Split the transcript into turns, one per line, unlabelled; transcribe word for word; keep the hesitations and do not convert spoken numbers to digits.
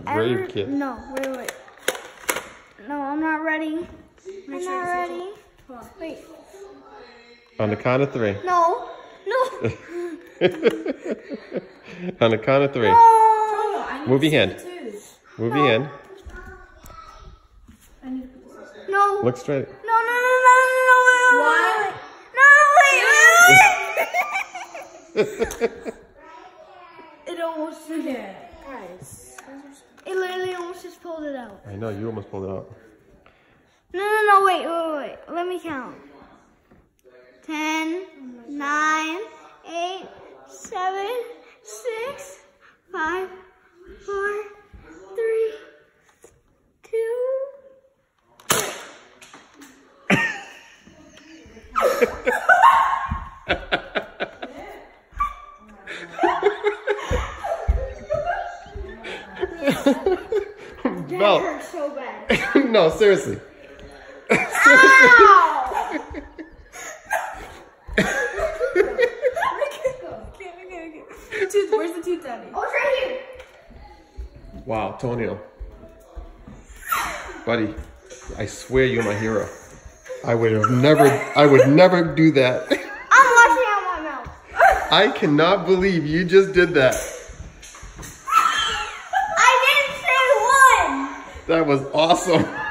brave
ever...
kid.
No, wait, wait. No, I'm not ready. I'm not ready. Wait.
On the count of three.
No. No.
On the count of three.
No.
Move your hand. Move your hand.
No.
Look straight.
No, no, no, no, no, no, wait, wait, wait. No, wait, wait, wait. It almost did it. Guys. It literally almost just pulled it out.
I know, you almost pulled it out.
No, no, no, wait, wait, wait. Let me count. Ten, nine, eight, seven, six, five, four, three, two.
Belle.
That hurt so bad.
No, seriously.
Ow!
Tooth, where's the tooth, Daddy?
Oh, it's right here.
Wow, Tonio. Buddy, I swear you're my hero. I would have never, I would never do that.
I'm washing out my mouth.
I cannot believe you just did that.
I didn't say one.
That was awesome.